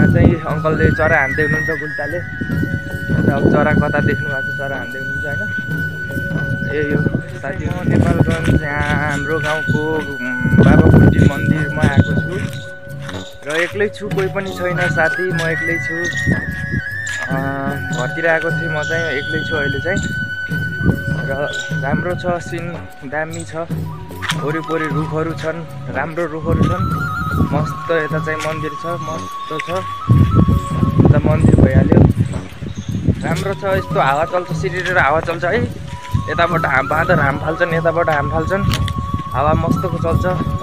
चाहिँ अङ्कलले चरा हान्दै हुनुहुन्छ गुल्टाले। अब चरा कता देख्नु भएको छ, चरा हान्दै हुनुहुन्छ होइन। यही हो साथी, म नेपालगञ्ज यहाँ हाम्रो गाउँको बाबा कुटी मन्दिरमा आएको छु र एक्लै छु, कोही पनि छैन साथी, म एक्लै छु। घरतिर आएको थिएँ, म चाहिँ एक्लै छु अहिले चाहिँ। र राम्रो छ, सिन दामी छ, वरिपरि रुखहरू छन्, राम्रो रुखहरू छन्, मस्त। यता चाहिँ मन्दिर छ, मस्त छ, यता मन्दिर भइहाल्यो। राम्रो छ, यस्तो हावा चल्छ, सिरिरेर हावा चल्छ है। यताबाट बाँदर हाम फाल्छन्, यताबाट हाम फाल्छन्, हावा मस्तको चल्छ।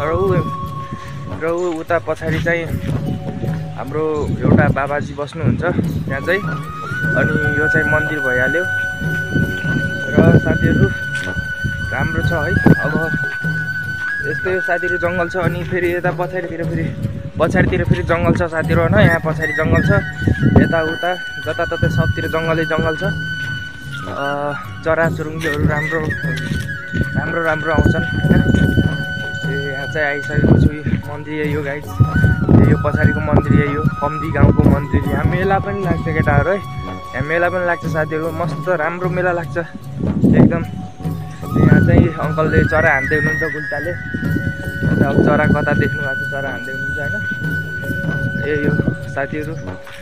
र उता पछाडि चाहिँ हाम्रो एउटा बाबाजी बस्नुहुन्छ त्यहाँ चाहिँ। अनि यो चाहिँ मन्दिर भइहाल्यो। र साथीहरू राम्रो छ है। अब यस्तो यो साथीहरू जङ्गल छ, अनि फेरि यता पछाडितिर फेरि जङ्गल छ साथीहरू होइन। यहाँ पछाडि जङ्गल छ, यताउता जताततै सबतिर जङ्गलै जङ्गल छ। चराचुरुङ्गीहरू राम्रो आउँछन् होइन। यहाँ चाहिँ आइसकेको छु। मन्दिर यही हो गाइस, यो पछाडिको मन्दिर यही हो, कम्दी गाउँको मन्दिर। यहाँ मेला पनि लाग्छ केटाहरू है, यहाँ मेला पनि लाग्छ साथीहरू, मस्त राम्रो मेला लाग्छ एकदम। यहाँ चाहिँ अङ्कलले चरा हान्दै हुनुहुन्छ गुल्टाले। अब चरा कता देख्नु भएको छ, चरा हान्दै हुनुहुन्छ होइन। यही हो साथीहरू।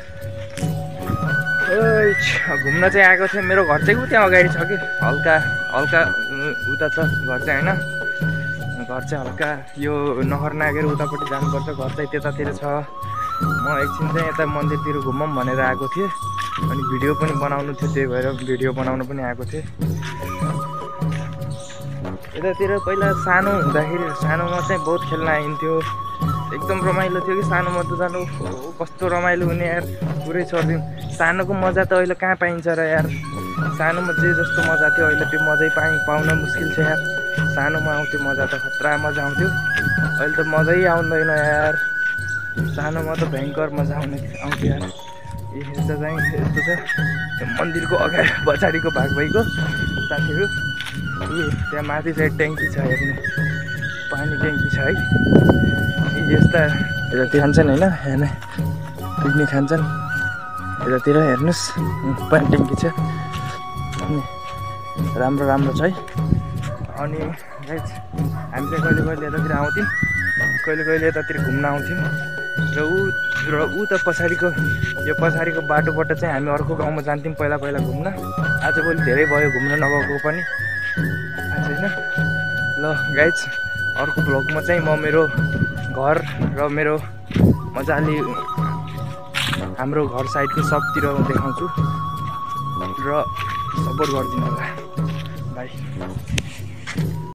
घुम्न चाहिँ आएको थिएँ, मेरो घर चाहिँ त्यहाँ अगाडि छ कि, हल्का उता छ घर चाहिँ होइन। घर चाहिँ हल्का यो नहर नागेर उतापट्टि जानुपर्छ, घर चाहिँ त्यतातिर छ। म एकछिन चाहिँ यता मन्दिरतिर घुमौँ भनेर आएको थिएँ, अनि भिडियो पनि बनाउनु थियो, त्यही भएर भिडियो बनाउन पनि आएको थिएँ। यतातिर पहिला सानो हुँदाखेरि सानोमा चाहिँ बहुत खेल्न आइन्थ्यो, एकदम रमाइलो थियो कि सानोमा त जानु कस्तो रमाइलो हुने यार, पुरै छोडिदिउँ। सानोको मजा त अहिले कहाँ पाइन्छ र यार, सानोमा जे जस्तो मजा थियो अहिले त्यो मजै पाउन मुस्किल छ यार। सानोमा आउँथ्यो मजा त, खतरा मजा आउँथ्यो, अहिले त मजै आउँदैन यार। सानोमा त भयङ्कर मजा आउँथ्यो यार। यस्तो चाहिँ यस्तो छ मन्दिरको अगाडि पछाडिको भाग भइको साथीहरू। त्यहाँ माथि चाहिँ ट्याङ्की छ, हेर्नु पानी ट्याङ्की छ है। यस्ता यतातिर खान्छन् होइन, हेर्नु पिकनिक खान्छन् यतातिर, हेर्नुहोस् पानी ट्याङ्की छ, राम्रो छ है। अनि गाइस हामी चाहिँ कहिले कहिले यतातिर आउँथ्यौँ, कहिले यतातिर घुम्न आउँथ्यौँ। र ऊ त यो पछाडिको बाटोबाट चाहिँ हामी अर्को गाउँमा जान्थ्यौँ पहिला घुम्न। आजभोलि धेरै भयो घुम्न नगएको पनि होइन। ल गाइस, अर्को भ्लगमा चाहिँ म मेरो घर र मेरो मजाले हाम्रो घर साइडको सबतिर देखाउँछु, र सपोर्ट गरिदिनु होला। बाई।